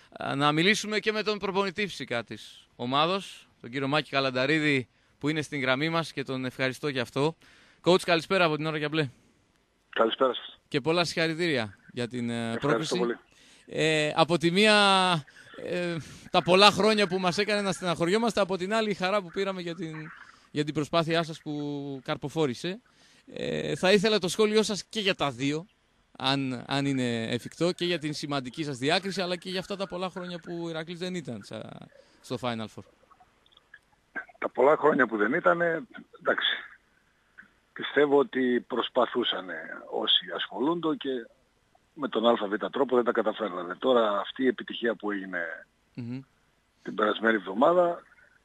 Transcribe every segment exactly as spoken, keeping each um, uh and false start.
να μιλήσουμε και με τον προπονητή φυσικά της ομάδος, τον κύριο Μάκη Καλανταρίδη, που είναι στην γραμμή μας και τον ευχαριστώ για αυτό. Coach, καλησπέρα από την ώρα για μπλε. Καλησπέρα σας. Και πολλά συγχαρητήρια για την Ευχαριστώ πρόκληση. πολύ. Ε, από τη μία ε, τα πολλά χρόνια που μας έκανε να στεναχωριόμαστε, από την άλλη η χαρά που πήραμε για την, για την προσπάθειά σας που καρποφόρησε. Ε, θα ήθελα το σχόλιο σας και για τα δύο, αν, αν είναι εφικτό, και για την σημαντική σας διάκριση, αλλά και για αυτά τα πολλά χρόνια που ο Ηρακλής δεν ήταν σα, στο Final Four. Τα πολλά χρόνια που δεν ήταν, εντάξει, πιστεύω ότι προσπαθούσαν όσοι ασχολούνται και με τον ΑΒ τρόπο δεν τα καταφέρνανε. Τώρα αυτή η επιτυχία που έγινε mm-hmm. την περασμένη εβδομάδα,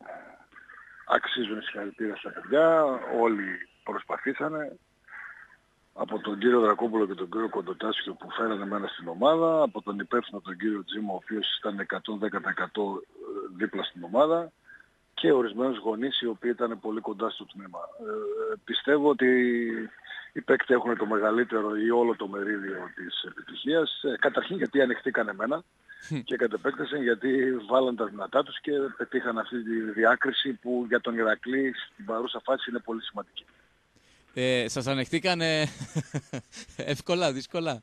αξίζουν συγχαρητήρια στα παιδιά, όλοι προσπαθήσανε. Από τον κύριο Δρακόπουλο και τον κύριο Κοντοτάσιο που φέρανε μένα στην ομάδα, από τον υπεύθυνο τον κύριο Τζίμο, ο οποίος ήταν εκατόν δέκα τοις εκατό δίπλα στην ομάδα, και ορισμένους γονείς οι οποίοι ήταν πολύ κοντά στο τμήμα. Ε, πιστεύω ότι οι παίκτες έχουν το μεγαλύτερο ή όλο το μερίδιο της επιτυχίας. Ε, καταρχήν γιατί ανοιχτήκαν εμένα και κατ' επέκταση γιατί βάλαν τα δυνατά τους και πετύχαν αυτή τη διάκριση που για τον Ηρακλή στην παρούσα φάση είναι πολύ σημαντική. Ε, σας ανεχτήκανε εύκολα, δύσκολα?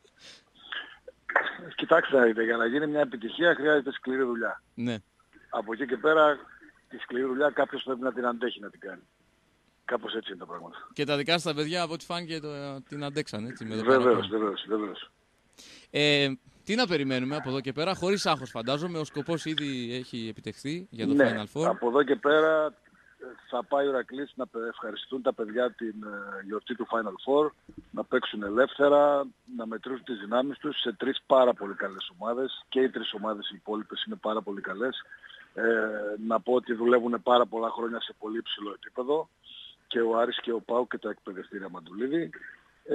Κοιτάξτε, για να γίνει μια επιτυχία χρειάζεται σκληρή δουλειά. Ναι. Από εκεί και πέρα τη σκληρή δουλειά κάποιος πρέπει να την αντέχει να την κάνει. Κάπως έτσι είναι τα πράγματα. Και τα δικά σας τα παιδιά, από ό,τι φάνηκε, το, την αντέξαν, έτσι, με το Βεβαίως, βεβαίως, βεβαίως. Ε, τι να περιμένουμε από εδώ και πέρα, χωρίς άγχος φαντάζομαι, ο σκοπός ήδη έχει επιτευχθεί για το ναι, Final Four. Από εδώ και πέρα θα πάει ο Ηρακλής να ευχαριστούν τα παιδιά την γιορτή του Final Four, να παίξουν ελεύθερα, να μετρήσουν τις δυνάμεις τους σε τρεις πάρα πολύ καλές ομάδες, και οι τρεις ομάδες οι υπόλοιπες είναι πάρα πολύ καλές. Ε, να πω ότι δουλεύουν πάρα πολλά χρόνια σε πολύ υψηλό επίπεδο, και ο Άρης και ο ΠΑΟΚ και τα εκπαιδευτήρια Μαντουλίδη. Ε,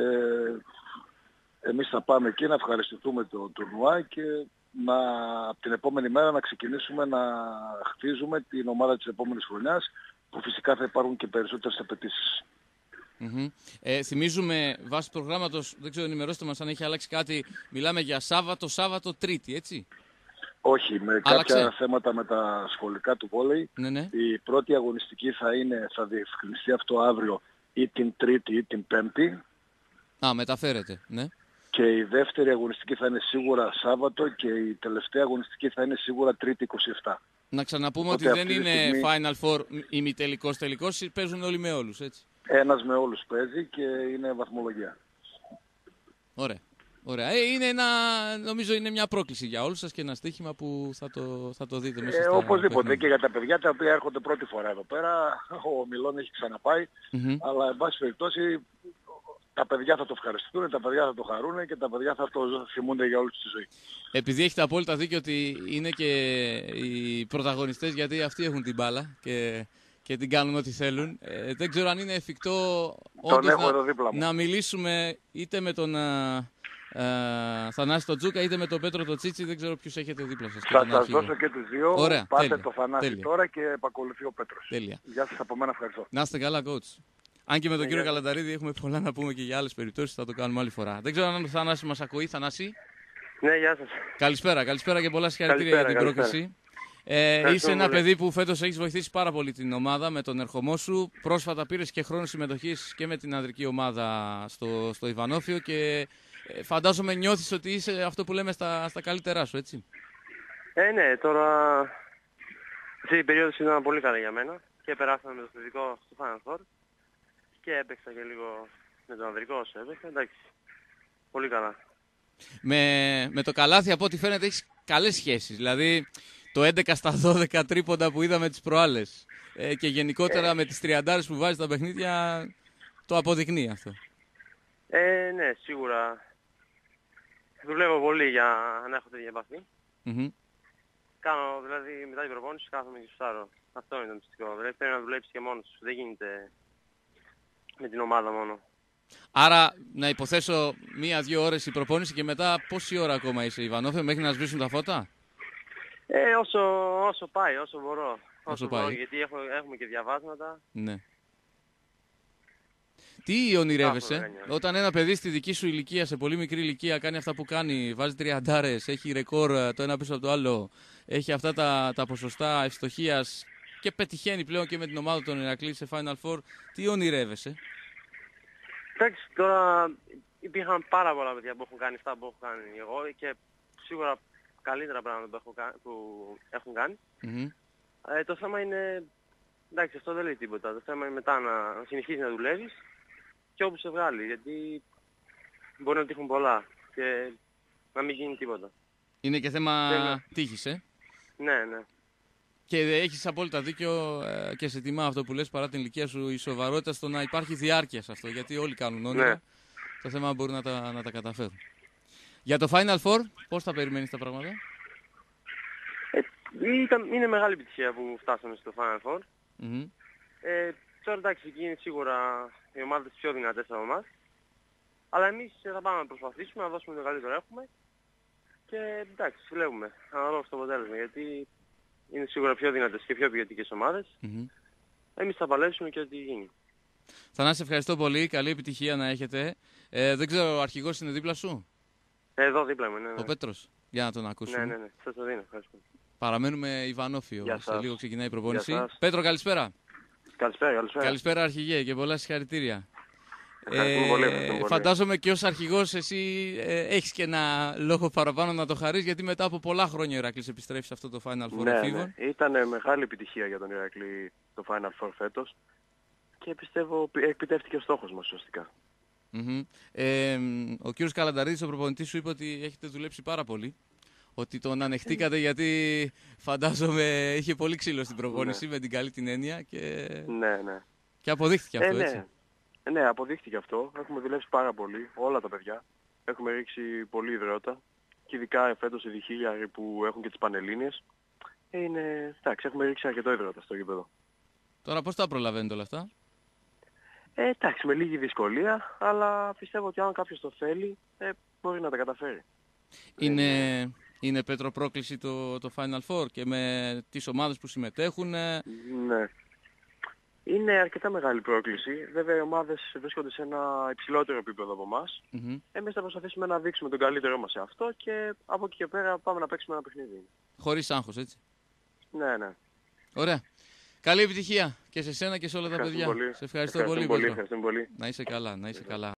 εμείς θα πάμε εκεί να ευχαριστηθούμε το τουρνουά και να, από την επόμενη μέρα να ξεκινήσουμε να χτίζουμε την ομάδα της επόμενης χρονιάς, που φυσικά θα υπάρχουν και περισσότερες απαιτήσεις. Mm-hmm. Ε, θυμίζουμε βάσει προγράμματος, δεν ξέρω, ενημερώστε μας αν έχει αλλάξει κάτι, μιλάμε για Σάββατο, Σάββατο, Τρίτη, έτσι? Όχι, με Άλλαξε. Κάποια θέματα με τα σχολικά του βόλεϊ. Ναι, ναι. Η πρώτη αγωνιστική θα είναι, θα διευκρινιστεί αυτό αύριο, ή την Τρίτη ή την Πέμπτη. Α, μεταφέρεται, ναι. Και η δεύτερη αγωνιστική θα είναι σίγουρα Σάββατο και η τελευταία αγωνιστική θα είναι σίγουρα Τρίτη είκοσι επτά. Να ξαναπούμε Οπότε ότι δεν είναι στιγμή... Final Four ημιτελικός τελικός, παίζουν όλοι με όλους, έτσι? Ένας με όλους παίζει και είναι βαθμολογία. Ωραία. Ωραία. Ε, είναι ένα, νομίζω είναι μια πρόκληση για όλους σας και ένα στοίχημα που θα το, θα το δείτε μέσα ε, στα Οπωσδήποτε παιχνίδια. Και για τα παιδιά τα οποία έρχονται πρώτη φορά εδώ πέρα. Ο Μιλών έχει ξαναπάει, Mm-hmm. αλλά εν πάση περιπτώσει τα παιδιά θα το ευχαριστούν, τα παιδιά θα το χαρούν και τα παιδιά θα το θυμούνται για όλη τη ζωή. Επειδή έχετε απόλυτα δίκιο ότι είναι και οι πρωταγωνιστές, γιατί αυτοί έχουν την μπάλα και, και την κάνουν ό,τι θέλουν, ε, δεν ξέρω αν είναι εφικτό όντως να, να μιλήσουμε είτε με τον α, α, Θανάση τον Τζούκα είτε με τον Πέτρο τον Τσίτσι, δεν ξέρω ποιους έχετε δίπλα σας. Θα σας δώσω και τους δύο. Ωραία, πάτε τέλεια, το Θανάση τέλεια. τώρα και επακολουθεί ο Πέτρος. Τέλεια. Γεια σας από μένα, ευχαριστώ. Να είστε καλά, coach. Αν και με τον yeah, κύριο yeah. Καλανταρίδη έχουμε πολλά να πούμε και για άλλες περιπτώσεις, θα το κάνουμε άλλη φορά. Δεν ξέρω αν ο Θανάσης μας ακούει. Θανάση. Ναι, γεια σας. Καλησπέρα, καλησπέρα και πολλά συγχαρητήρια για την πρόκληση. Ε, είσαι ένα παιδί που φέτος έχεις βοηθήσει πάρα πολύ την ομάδα με τον ερχομό σου. Πρόσφατα πήρες και χρόνο συμμετοχής και με την ανδρική ομάδα στο, στο Ιβανόφιο και ε, φαντάζομαι νιώθεις ότι είσαι αυτό που λέμε στα, στα καλύτερά σου, έτσι? Ε, ναι, τώρα αυτή η περίοδος ήταν πολύ καλή για μένα και περάσαμε με το θετικό στο Final Four και έπαιξα και λίγο με τον ανδρικό όσο έπαιξα, εντάξει, πολύ καλά. Με, με το καλάθι από ό,τι φαίνεται έχεις καλές σχέσεις, δηλαδή το έντεκα στα δώδεκα τρίποντα που είδαμε τις προάλλες ε, και γενικότερα ε, με τις τριαντάρες που βάζεις στα παιχνίδια το αποδεικνύει αυτό. Ε, ναι, σίγουρα δουλεύω πολύ για να έχω τέτοια επαφή. Mm-hmm. Κάνω, δηλαδή μετά την προπόνηση κάθομαι και σουτάρω. Αυτό είναι το μυστικό. Δηλαδή πρέπει να δουλέψεις και μόνος σου. Δεν γίνεται με την ομάδα μόνο. Άρα να υποθέσω μία-δύο ώρες η προπόνηση και μετά πόση ώρα ακόμα είσαι Ιβανόφιο μέχρι να σβήσουν τα φώτα? Ε, όσο, όσο πάει, όσο μπορώ. Όσο, όσο μπορώ, πάει. γιατί έχω, έχουμε και διαβάσματα. Ναι. Τι ονειρεύεσαι χρόνια. όταν ένα παιδί στη δική σου ηλικία, σε πολύ μικρή ηλικία, κάνει αυτά που κάνει, βάζει τριαντάρες, έχει ρεκόρ το ένα πίσω από το άλλο, έχει αυτά τα, τα ποσοστά ευστοχίας και πετυχαίνει πλέον και με την ομάδα των Ηρακλή σε Final Four, τι ονειρεύεσαι? Εντάξει, τώρα υπήρχαν πάρα πολλά παιδιά που έχουν κάνει αυτά που έχω κάνει εγώ και σίγουρα καλύτερα πράγματα που, έχω, κα- που έχουν κάνει. Mm-hmm. Ε, το θέμα είναι, εντάξει, αυτό δεν λέει τίποτα. Το θέμα είναι μετά να συνεχίσεις να δουλεύεις και όπου σε βγάλει, γιατί μπορεί να τύχουν πολλά και να μην γίνει τίποτα. Είναι και θέμα Δεν... τύχης, ε. Ναι, ναι. Και έχεις απόλυτα δίκιο ε, και σε τιμά αυτό που λες, παρά την ηλικία σου, η σοβαρότητα στο να υπάρχει διάρκεια σε αυτό. Γιατί όλοι κάνουν όνειρα. Ναι. Το θέμα μπορούν να τα, να τα καταφέρουν. Για το Final Four, πώς θα περιμένεις τα πράγματα? Ε, ήταν, είναι μεγάλη επιτυχία που φτάσαμε στο Final Four. Mm-hmm. Ε, τώρα εντάξει, εκεί είναι σίγουρα οι ομάδες πιο δυνατές από εμάς. Αλλά εμείς θα πάμε να προσπαθήσουμε να δώσουμε το καλύτερο έχουμε. Και εντάξει, βλέπουμε. Αναλόγως το αποτέλεσμα. Γιατί είναι σίγουρα πιο δυνατές και πιο ποιοτικές ομάδες. Mm-hmm. Εμείς θα παλέψουμε και ό,τι γίνει. Θανάση, ευχαριστώ πολύ. Καλή επιτυχία να έχετε. Ε, δεν ξέρω, ο αρχηγός είναι δίπλα σου? Εδώ δίπλα μου, ναι, ναι. Ο Πέτρος. Για να τον ακούσουμε. Ναι, ναι, ναι. Σας το δίνω. Ευχαριστώ. Παραμένουμε Ιβανόφιο. Γεια Σε σας. λίγο ξεκινάει η προπόνηση. Γεια σας. Πέτρο, καλησπέρα. Καλησπέρα, καλησπέρα. Καλησπέρα, αρχηγέ, και πολλά συγχαρητήρια. Ευχαριστούμε πολύ, ευχαριστούμε πολύ. Φαντάζομαι και ως αρχηγός εσύ ε, έχεις και ένα λόγο παραπάνω να το χαρείς, γιατί μετά από πολλά χρόνια ο Ηρακλής επιστρέφει σε αυτό το Final Four Ναι, εφήβων. ναι. Ήταν μεγάλη επιτυχία για τον Ηρακλή το Final Four φέτος και πιστεύω επιτεύχθηκε ο στόχος μας ουσιαστικά. Mm-hmm. Ε, ο κύριος Καλανταρίδης, ο προπονητής σου, είπε ότι έχετε δουλέψει πάρα πολύ. Ότι τον ανεχτήκατε γιατί φαντάζομαι είχε πολύ ξύλο στην προπόνηση, Ναι. με την καλή την έννοια, και, Ναι, ναι. και αποδείχθηκε αυτό, ε, ναι. έτσι. Ναι, αποδείχθηκε αυτό. Έχουμε δουλέψει πάρα πολύ, όλα τα παιδιά. Έχουμε ρίξει πολύ υδρότα και ειδικά φέτος οι διχίλιαροι που έχουν και τις Πανελλήνιες. Ε, είναι... Εντάξει, έχουμε ρίξει αρκετό υδρότα στο γήπεδο. Τώρα πώς τα προλαβαίνετε όλα αυτά? Ε, εντάξει, με λίγη δυσκολία, αλλά πιστεύω ότι αν κάποιος το θέλει, ε, μπορεί να τα καταφέρει. Είναι, είναι Πέτρο πρόκληση το, το Final Four και με τις ομάδες που συμμετέχουν? ε, Ναι. Είναι αρκετά μεγάλη πρόκληση. Βέβαια οι ομάδες βρίσκονται σε ένα υψηλότερο επίπεδο από εμάς. Mm-hmm. Εμείς θα προσπαθήσουμε να δείξουμε τον καλύτερό μας σε αυτό και από εκεί και πέρα πάμε να παίξουμε ένα παιχνίδι. Χωρίς άγχος, έτσι. Ναι, ναι. Ωραία. Καλή επιτυχία και σε σένα και σε όλα τα παιδιά. Πολύ. Σε ευχαριστώ Ευχαριστούμε πολύ, πολύ, Πέτρο. ευχαριστούμε πολύ. Να είσαι καλά, να είσαι καλά.